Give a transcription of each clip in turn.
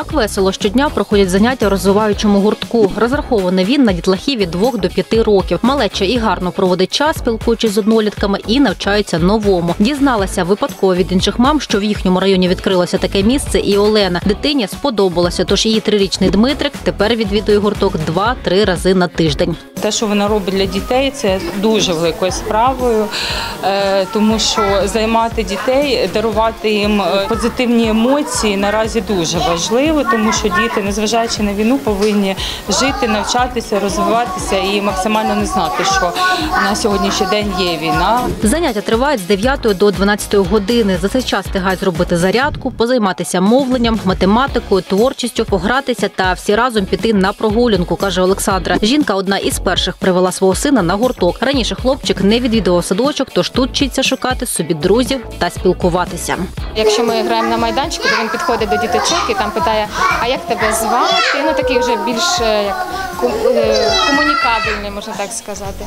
Так весело щодня проходять заняття у розвиваючому гуртку. Розрахований він на дітлахів від 2 до 5 років. Малеча і гарно проводить час, спілкуючись з однолітками, і навчається новому. Дізналася випадково від інших мам, що в їхньому районі відкрилося таке місце, і Олена. Дитині сподобалося, тож її 3-річний Дмитрик тепер відвідує гурток 2-3 рази на тиждень. Те, що вона робить для дітей, це дуже великою справою, тому що займати дітей, дарувати їм позитивні емоції наразі дуже важливо, тому що діти, незважаючи на війну, повинні жити, навчатися, розвиватися і максимально не знати, що на сьогоднішній день є війна. Заняття тривають з 9 до 12 години. За цей час встигають зробити зарядку, позайматися мовленням, математикою, творчістю, погратися та всі разом піти на прогулянку, каже Олександра. Жінка одна із перших привела свого сина на гурток. Раніше хлопчик не відвідував садочок, тож тут вчиться шукати собі друзів та спілкуватися. Якщо ми граємо на майданчику, то він підходить до діточок і там питає, а як тебе звати? Ну, такий вже більш як комунікабельний, можна так сказати.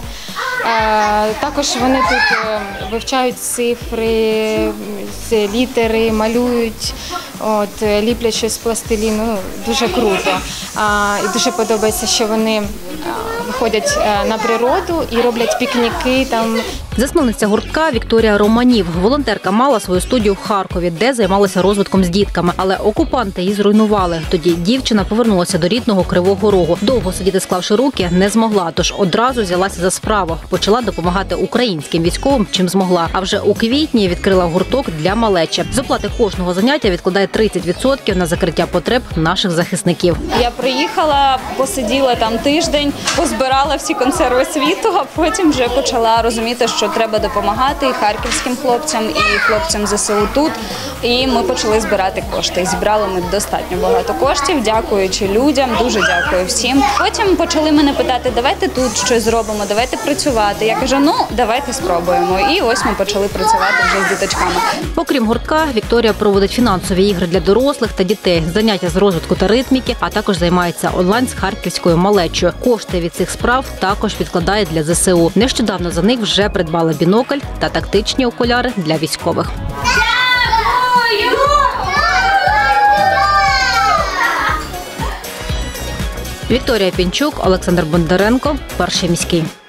Також вони тут вивчають цифри, літери, малюють, ліплять щось з пластиліну. Дуже круто. І дуже подобається, що вони виходять на природу і роблять пікніки там. Засновниця гуртка Вікторія Романів. Волонтерка мала свою студію в Харкові, де займалася розвитком з дітками. Але окупанти її зруйнували. Тоді дівчина повернулася до рідного Кривого Рогу. Довго сидіти, склавши руки, не змогла, тож одразу взялася за справу. Почала допомагати українським військовим, чим змогла. А вже у квітні відкрила гурток для малечі. З оплати кожного заняття відкладає 30% на закриття потреб наших захисників. Я приїхала, посиділа там тиждень, позбирала всі консерви світу, а потім вже почала розуміти, що треба допомагати і харківським хлопцям, і хлопцям ЗСУ тут. І ми почали збирати кошти. І зібрали ми достатньо багато коштів, дякуючи людям, дуже дякую всім. Потім почали мене питати, давайте тут щось зробимо, давайте працювати. Я кажу, давайте спробуємо. І ось ми почали працювати вже з діточками. Окрім гуртка, Вікторія проводить фінансові ігри для дорослих та дітей, заняття з розвитку та ритміки, а також займається онлайн з харківською малечою. Кошти від цих справ також відкладає для ЗСУ. Нещодавно за них вже придбала бінокль та тактичні окуляри для військових. Вікторія Пінчук, Олександр Бондаренко, Перший міський.